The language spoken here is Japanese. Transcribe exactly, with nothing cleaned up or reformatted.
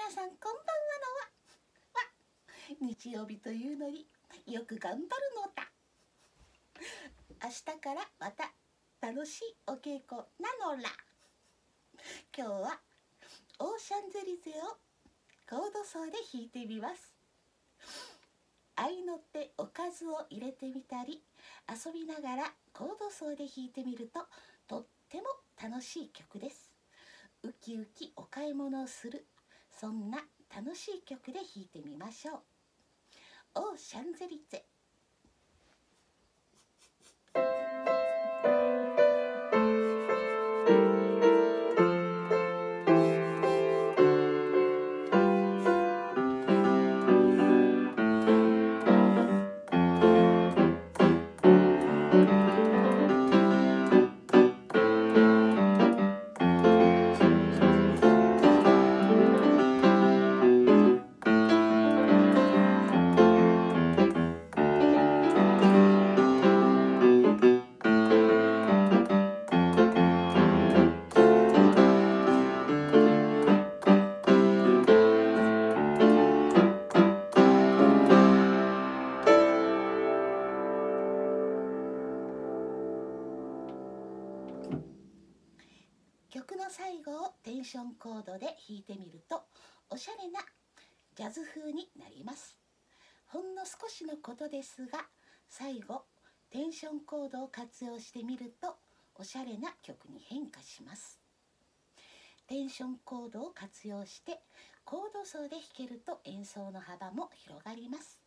皆さんこんばんはのわわ日曜日というのによく頑張るのだ。明日からまた楽しいお稽古なのら。今日はオーシャンゼリゼをコードソーで弾いてみます。合いの手おかずを入れてみたり遊びながらコードソーで弾いてみるととっても楽しい曲です。ウキウキお買い物をする、そんな楽しい曲で弾いてみましょう。オーシャンゼリゼ。曲の最後をテンションコードで弾いてみるとおしゃれなジャズ風になります。ほんの少しのことですが、最後テンションコードを活用してみるとおしゃれな曲に変化します。テンションコードを活用してコードソーで弾けると演奏の幅も広がります。